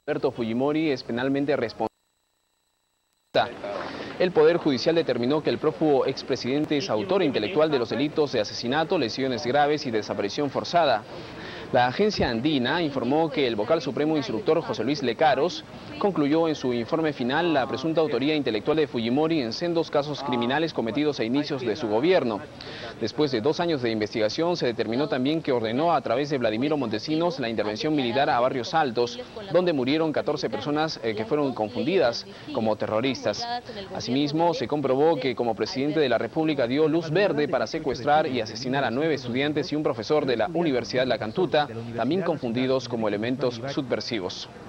Alberto Fujimori es penalmente responsable. El Poder Judicial determinó que el prófugo expresidente es autor intelectual de los delitos de asesinato, lesiones graves y desaparición forzada. La agencia andina informó que el vocal supremo instructor José Luis Lecaros concluyó en su informe final la presunta autoría intelectual de Fujimori en sendos casos criminales cometidos a inicios de su gobierno. Después de 2 años de investigación, se determinó también que ordenó a través de Vladimiro Montesinos la intervención militar a Barrios Altos, donde murieron 14 personas que fueron confundidas como terroristas. Asimismo, se comprobó que como presidente de la República dio luz verde para secuestrar y asesinar a 9 estudiantes y un profesor de la Universidad La Cantuta, también confundidos como elementos subversivos.